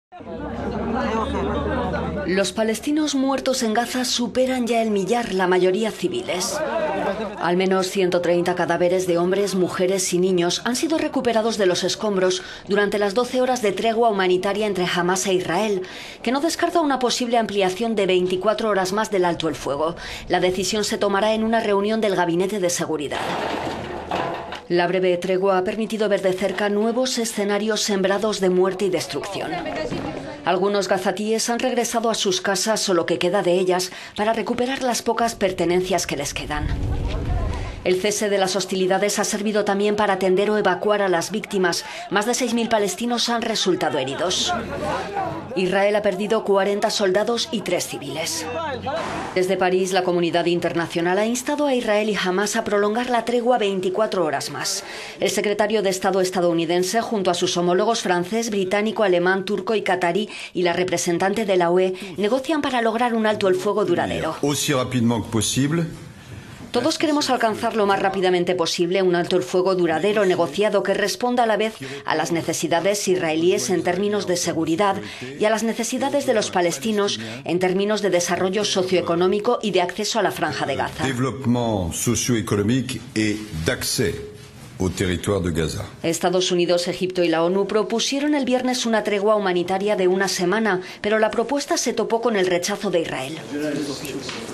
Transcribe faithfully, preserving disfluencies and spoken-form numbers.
Los palestinos muertos en Gaza superan ya el millar, la mayoría civiles. Al menos ciento treinta cadáveres de hombres, mujeres y niños han sido recuperados de los escombros durante las doce horas de tregua humanitaria entre Hamás e Israel, que no descarta una posible ampliación de veinticuatro horas más del alto el fuego. La decisión se tomará en una reunión del Gabinete de Seguridad. La breve tregua ha permitido ver de cerca nuevos escenarios sembrados de muerte y destrucción. Algunos gazatíes han regresado a sus casas o lo que queda de ellas para recuperar las pocas pertenencias que les quedan. El cese de las hostilidades ha servido también para atender o evacuar a las víctimas. Más de seis mil palestinos han resultado heridos. Israel ha perdido cuarenta soldados y tres civiles. Desde París, la comunidad internacional ha instado a Israel y Hamás a prolongar la tregua veinticuatro horas más. El secretario de Estado estadounidense, junto a sus homólogos francés, británico, alemán, turco y catarí, y la representante de la U E, negocian para lograr un alto el fuego duradero. Todos queremos alcanzar lo más rápidamente posible un alto el fuego duradero negociado que responda a la vez a las necesidades israelíes en términos de seguridad y a las necesidades de los palestinos en términos de desarrollo socioeconómico y de acceso a la Franja de Gaza. Estados Unidos, Egipto y la ONU propusieron el viernes una tregua humanitaria de una semana, pero la propuesta se topó con el rechazo de Israel.